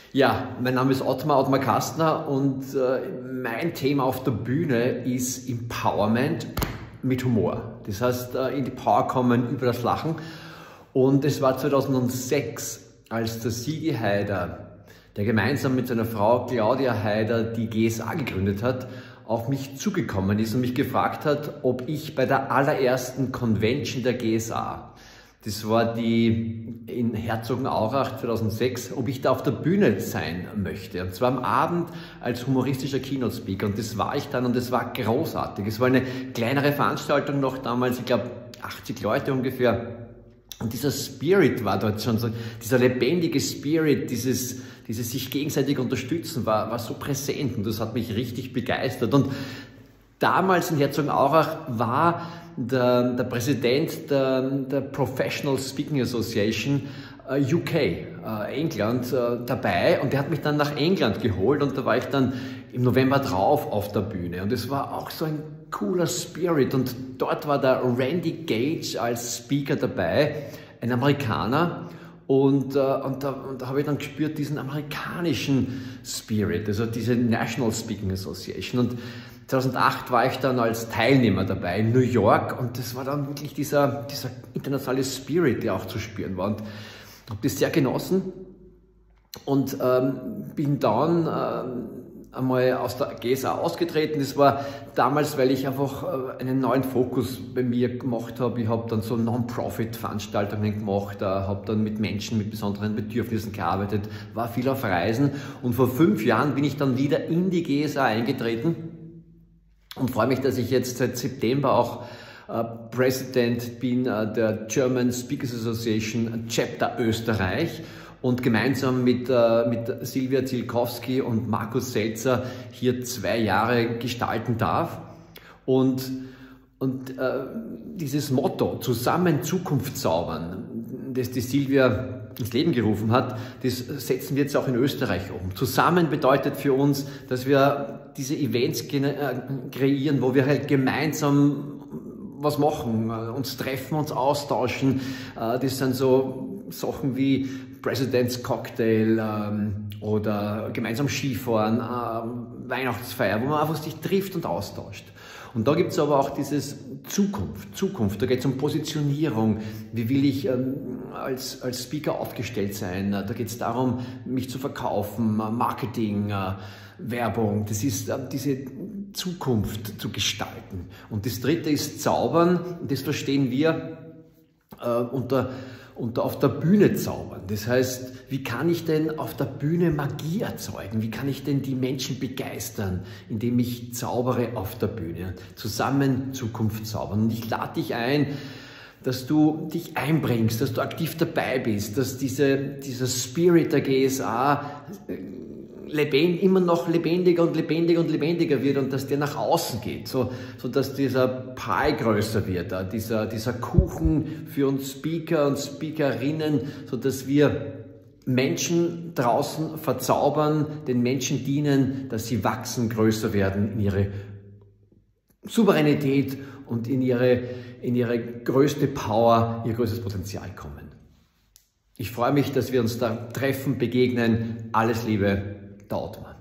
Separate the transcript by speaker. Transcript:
Speaker 1: Ja, mein Name ist Ottmar Kastner und mein Thema auf der Bühne ist Empowerment mit Humor. Das heißt, in die Power kommen über das Lachen. Und es war 2006, als der Sigi Haider, der gemeinsam mit seiner Frau Claudia Haider die GSA gegründet hat, auf mich zugekommen ist und mich gefragt hat, ob ich bei der allerersten Convention der GSA, das war die in Herzogenaurach 2006, ob ich da auf der Bühne sein möchte. Und zwar am Abend als humoristischer Keynote-Speaker. Und das war ich dann und das war großartig. Es war eine kleinere Veranstaltung noch damals, ich glaube 80 Leute ungefähr. Und dieser Spirit war dort schon so, dieser lebendige Spirit, dieses sich gegenseitig unterstützen war so präsent und das hat mich richtig begeistert. Und damals in Herzogenaurach war der Präsident der Professional Speaking Association UK, England, dabei und der hat mich dann nach England geholt und da war ich dann im November drauf auf der Bühne und es war auch so ein cooler Spirit und dort war der Randy Gage als Speaker dabei, ein Amerikaner. Und da habe ich dann gespürt, diesen amerikanischen Spirit, also diese National Speaking Association. Und 2008 war ich dann als Teilnehmer dabei in New York und das war dann wirklich dieser internationale Spirit, der auch zu spüren war. Und habe das sehr genossen und bin dann einmal aus der GSA ausgetreten. Das war damals, weil ich einfach einen neuen Fokus bei mir gemacht habe. Ich habe dann so Non-Profit-Veranstaltungen gemacht, habe dann mit Menschen mit besonderen Bedürfnissen gearbeitet, war viel auf Reisen und vor 5 Jahren bin ich dann wieder in die GSA eingetreten und freue mich, dass ich jetzt seit September auch Präsident bin der German Speakers Association Chapter Österreich. Und gemeinsam mit Silvia Zielkowski und Markus Selzer hier 2 Jahre gestalten darf. Und dieses Motto, zusammen Zukunft zaubern, das die Silvia ins Leben gerufen hat, das setzen wir jetzt auch in Österreich um. Zusammen bedeutet für uns, dass wir diese Events kreieren, wo wir halt gemeinsam was machen, uns treffen, uns austauschen. Das sind so Sachen wie President's Cocktail oder gemeinsam Skifahren, Weihnachtsfeier, wo man einfach sich trifft und austauscht. Und da gibt es aber auch dieses Zukunft, da geht es um Positionierung, wie will ich als Speaker aufgestellt sein, da geht es darum, mich zu verkaufen, Marketing, Werbung, das ist diese Zukunft zu gestalten. Und das dritte ist Zaubern, und das verstehen wir unter auf der Bühne zaubern. Das heißt, wie kann ich denn auf der Bühne Magie erzeugen? Wie kann ich denn die Menschen begeistern, indem ich zaubere auf der Bühne? Zusammen Zukunft zaubern. Und ich lade dich ein, dass du dich einbringst, dass du aktiv dabei bist, dass dieser Spirit der GSA immer noch lebendiger und lebendiger wird und dass der nach außen geht, so dass dieser Pie größer wird, dieser Kuchen für uns Speaker und Speakerinnen, so dass wir Menschen draußen verzaubern, den Menschen dienen, dass sie wachsen, größer werden, in ihre Souveränität und in ihre größte Power, ihr größtes Potenzial kommen. Ich freue mich, dass wir uns da treffen, begegnen. Alles Liebe. Der Ottmar.